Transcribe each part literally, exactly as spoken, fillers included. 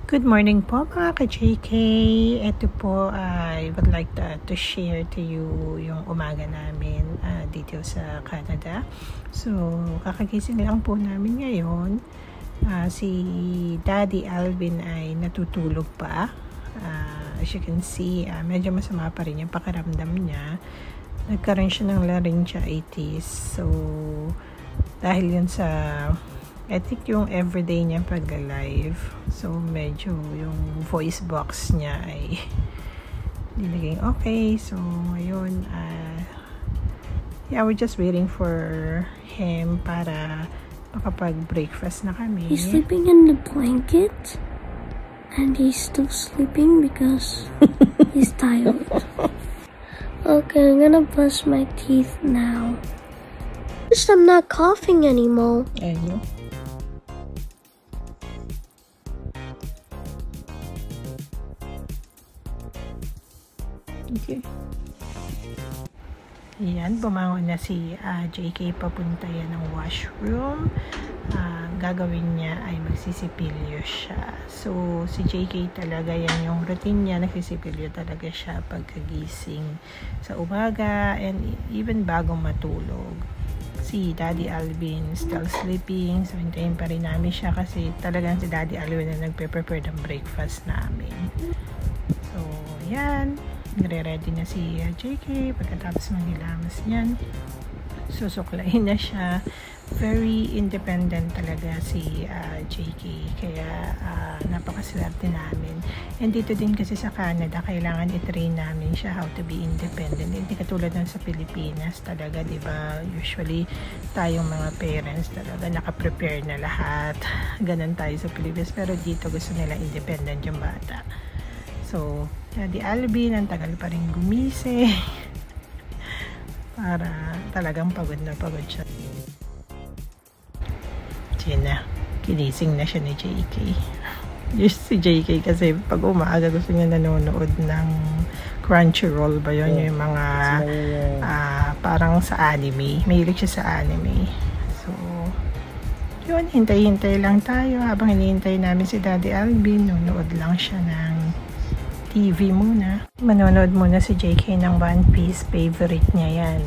Good morning po mga ka-J K. Ito po I would like to, to share to you yung umaga namin uh, dito sa Canada. So kakagising lang po namin ngayon. Uh, si Daddy Alvin ay natutulog pa. Uh, as you can see, uh, medyo masama pa rin yung pakiramdam niya. Nagkaroon siya ng laryngitis. So dahil yun sa I think yung everyday niya pag-live, so medyo yung voice box niya ay hindi naging okay. So ngayon, uh, yeah, we're just waiting for him para makapag-breakfast na kami. He's sleeping in the blanket and he's still sleeping because he's tired. Okay, I'm gonna brush my teeth now. Just I'm not coughing anymore. Ayun. Okay. Ayan, bumangon na si uh, J K papunta yan ng washroom. Uh, gagawin niya ay magsisipilyo siya. So, si J K talaga yan yung routine niya. Nagsisipilyo talaga siya pagkagising sa umaga and even bago matulog. Si Daddy Alvin still sleeping. So, hintayin pa rin namin siya kasi talagang si Daddy Alvin na nagpe-prepare ng breakfast namin. So, yan. Nire-ready na si uh, J K pagkatapos maghilamas niyan. Susuklain na siya. Very independent talaga si uh, J K. Kaya uh, napakaswerte namin. And dito din kasi sa Canada, kailangan i-train namin siya how to be independent. Hindi katulad ng sa Pilipinas talaga, di ba? Usually, tayong mga parents talaga nakaprepare na lahat. Ganon tayo sa Pilipinas. Pero dito gusto nila independent yung bata. So, Daddy Alvin, ang tagal pa rin gumising. Para talagang pagod na pagod siya. Diyan na. Kinising na siya ni J K. Just si J K kasi pag umaga gusto niya nanonood ng Crunchyroll ba yun? Yung mga uh, parang sa anime. Mahilig siya sa anime. So, yun. Hintay-hintay lang tayo. Habang hinihintay namin si Daddy Alvin, nanonood lang siya ng T V muna. Manonood muna si J K ng One Piece. Favorite niya yan.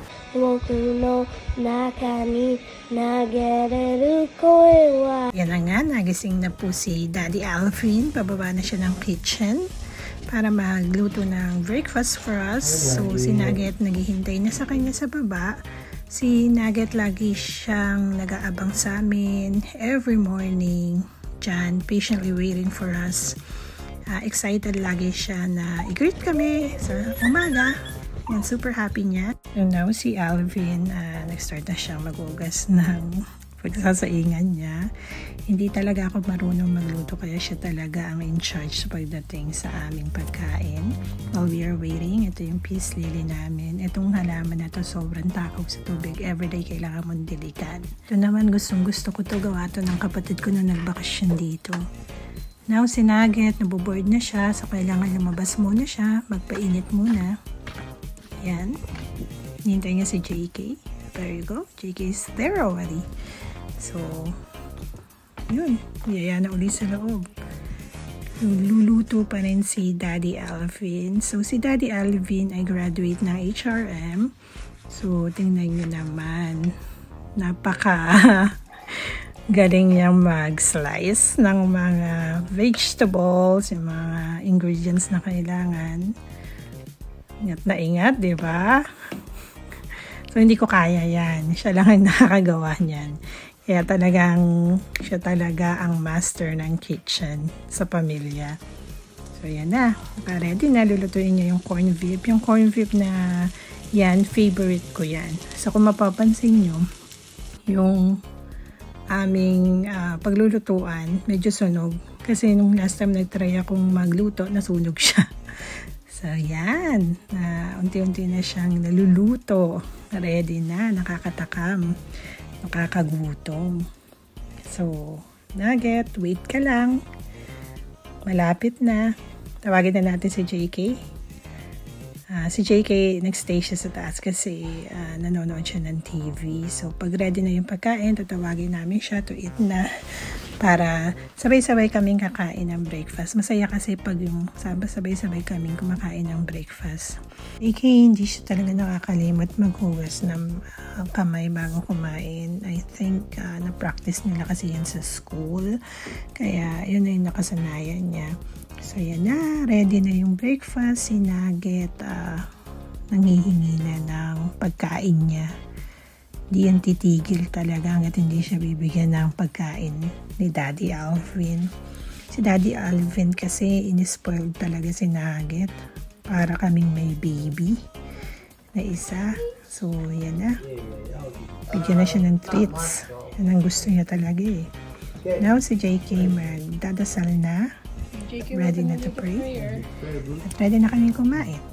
Yan na nga, nagising na po si Daddy Alvin. Pababa na siya ng kitchen para magluto ng breakfast for us. So si Nugget naghihintay na sa kanya sa baba. Si Nugget lagi siyang nag-aabang sa amin every morning. Diyan, patiently waiting for us. Uh, excited lagi siya na i-greet kami sa umaga. And super happy niya. So now si Alvin, uh, nag-start na siyang mag-ugas ng pagsasaingan niya. Hindi talaga ako marunong magluto kaya siya talaga ang in charge pagdating sa aming pagkain. While we are waiting, ito yung peace lily namin. Itong halaman na to sobrang takaw sa tubig. Everyday kailangan mong diligan. Ito naman gustong gusto ko to gawa to ng kapatid ko na nagbakasyon dito. Now, si Nugget, nabuboard na siya. So, kailangan lumabas muna siya. Magpainit muna. Ayan. Hintay niya si J K. There you go. J K is there already. So, yun. Yaya na ulit sa loob. Luluto pa rin si Daddy Alvin. So, si Daddy Alvin ay graduate ng H R M. So, tingnan nyo naman. Napaka... galing niyang mag-slice ng mga vegetables, yung mga ingredients na kailangan. Ingat na ingat, di ba? So, hindi ko kaya yan. Siya lang ang nakakagawa niyan. Kaya talagang, siya talaga ang master ng kitchen sa pamilya. So, yan na. Ready na. Lulutuin niya yung corn beef. Yung corn beef na yan, favorite ko yan. So, kung mapapansin nyo, yung aming uh, paglulutuan, medyo sunog. Kasi nung last time nag-try akong magluto, nasunog siya. So, yan. Uh, unti-unti na siyang naluluto. Ready na. Nakakatakam. Nakakagutom. So, Nugget, wait ka lang. Malapit na. Tawagin na natin si J K. Uh, si J K, nag-stay siya sa taas kasi uh, nanonood siya ng T V. So, pag ready na yung pagkain, tatawagin namin siya to eat na para sabay-sabay kaming kakain ng breakfast. Masaya kasi pag yung sabay-sabay kaming kumakain ng breakfast. A K, hindi siya talaga nakakalimot maghugas ng uh, kamay bago kumain. I think uh, na-practice nila kasi yan sa school. Kaya yun na yung nakasanayan niya. So yan na, ready na yung breakfast. Si Nugget uh, nangihingi na ng pagkain niya. Di yan titigil talaga hanggat hindi siya bibigyan ng pagkain ni Daddy Alvin. Si Daddy Alvin kasi inispoiled talaga si Nugget para kaming may baby na isa. So, yan na. Bigyan na siya ng treats. Yan ang gusto niya talaga eh. Now, si J K magdadasal na. Ready na to pray. At ready na kami kumain.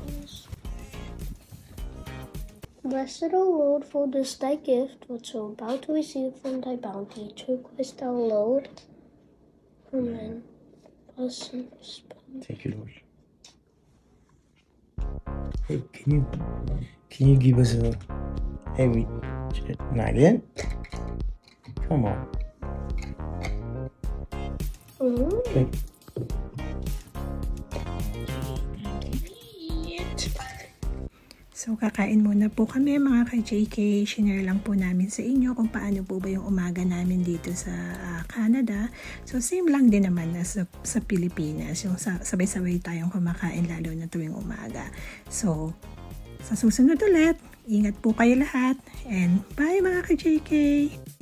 Blessed, O Lord, for this thy gift, which we're about to receive from thy bounty, through Christ our Lord. Amen. Bless and prosper. Thank you, Lord. Hey, can you can you give us a hey we not yet? Come on. Mm-hmm. Okay. So, kakain muna po kami mga ka-J K. Shinare lang po namin sa inyo kung paano po ba yung umaga namin dito sa uh, Canada. So, same lang din naman na sa, sa Pilipinas. Yung sabay-sabay tayong kumakain lalo na tuwing umaga. So, sa susunod ulit, ingat po kayo lahat. And bye mga ka-J K!